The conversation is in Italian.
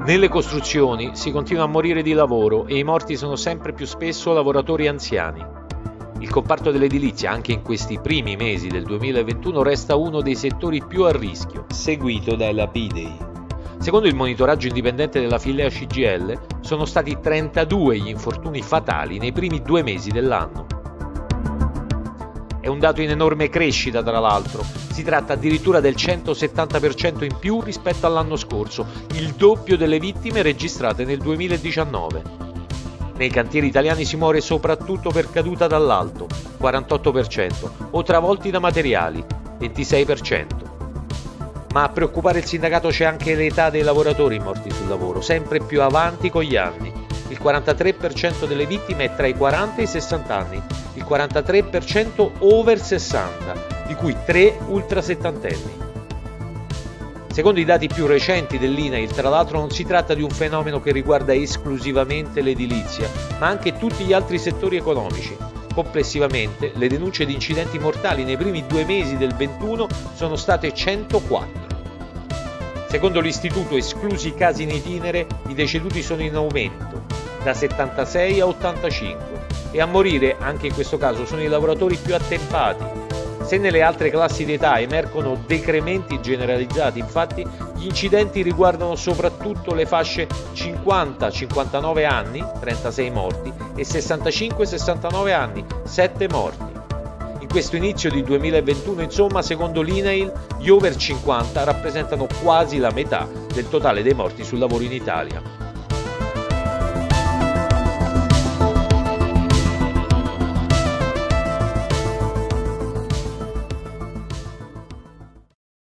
Nelle costruzioni si continua a morire di lavoro e i morti sono sempre più spesso lavoratori anziani. Il comparto dell'edilizia, anche in questi primi mesi del 2021, resta uno dei settori più a rischio, seguito dai lapidei. Secondo il monitoraggio indipendente della Filea CGIL, sono stati 32 gli infortuni fatali nei primi 2 mesi dell'anno. È un dato in enorme crescita, tra l'altro. Si tratta addirittura del 170% in più rispetto all'anno scorso, il doppio delle vittime registrate nel 2019. Nei cantieri italiani si muore soprattutto per caduta dall'alto, 48%, o travolti da materiali, 26%. Ma a preoccupare il sindacato c'è anche l'età dei lavoratori morti sul lavoro, sempre più avanti con gli anni. Il 43% delle vittime è tra i 40 e i 60 anni, il 43% over 60, di cui 3 ultra settantenni. Secondo i dati più recenti dell'INAIL, tra l'altro, non si tratta di un fenomeno che riguarda esclusivamente l'edilizia, ma anche tutti gli altri settori economici. Complessivamente, le denunce di incidenti mortali nei primi 2 mesi del 2021 sono state 104. Secondo l'istituto, esclusi i casi in itinere, i deceduti sono in aumento, da 76 a 85, e a morire, anche in questo caso, sono i lavoratori più attempati. Se nelle altre classi d'età emergono decrementi generalizzati, infatti, gli incidenti riguardano soprattutto le fasce 50-59 anni, 36 morti, e 65-69 anni, 7 morti. In questo inizio di 2021, insomma, secondo l'INAIL, gli over 50 rappresentano quasi la metà del totale dei morti sul lavoro in Italia.